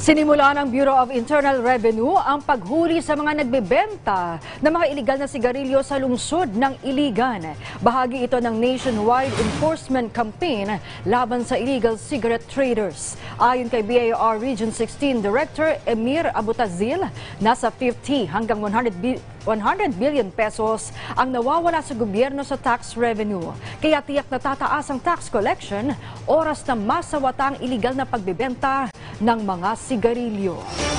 Sinimula ng Bureau of Internal Revenue ang paghuli sa mga nagbebenta ng mga iligal na sigarilyo sa lungsod ng Iligan. Bahagi ito ng nationwide enforcement campaign laban sa illegal cigarette traders. Ayon kay BIR Region 16 Director Emir Abutazil, nasa 50 hanggang 100 billion pesos ang nawawala sa gobyerno sa tax revenue. Kaya tiyak na tataas ang tax collection oras na masawata ang iligal na pagbebenta ng mga sigarilyo.